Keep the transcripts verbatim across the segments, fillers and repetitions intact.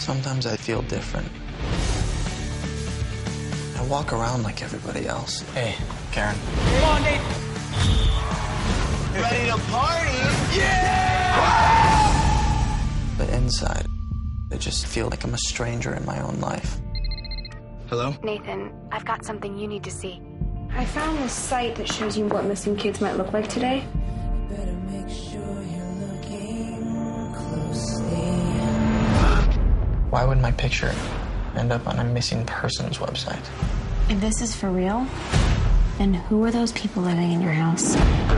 Sometimes I feel different. I walk around like everybody else. Hey, Karen. Come on, Nate. Ready to party? Yeah! But inside, I just feel like I'm a stranger in my own life. Hello? Nathan, I've got something you need to see. I found this site that shows you what missing kids might look like today. Better make sure you're looking closely. Why would my picture end up on a missing persons website? If this is for real, then who are those people living in your house?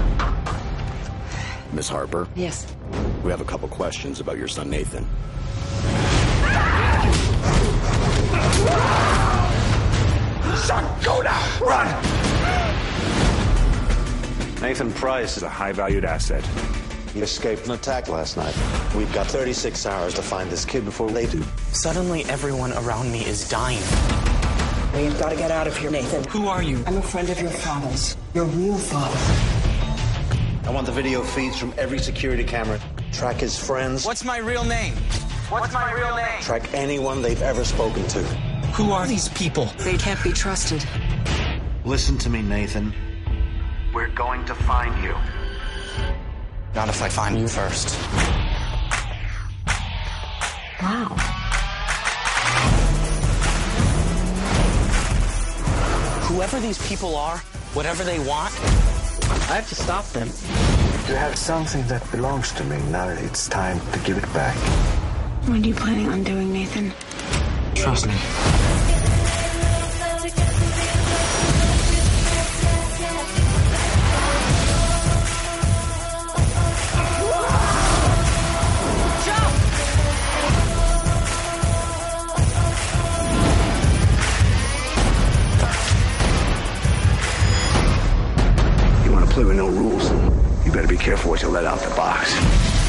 Miss Harper? Yes. We have a couple questions about your son, Nathan. Son, go now! Run! Nathan Price is a high-valued asset. He escaped an attack last night. We've got thirty-six hours to find this kid before they do. Suddenly, everyone around me is dying. We've got to get out of here, Nathan. Who are you? I'm a friend of your father's. Your real father. I want the video feeds from every security camera. Track his friends. What's my real name? What's my real name? Track anyone they've ever spoken to. Who are these people? They can't be trusted. Listen to me, Nathan. We're going to find you. Not if I find you first. Wow. Whoever these people are, whatever they want, I have to stop them. You have something that belongs to me. Now it's time to give it back. What are you planning on doing, Nathan? Trust me. You want to play with no rules? You better be careful what you let out the box.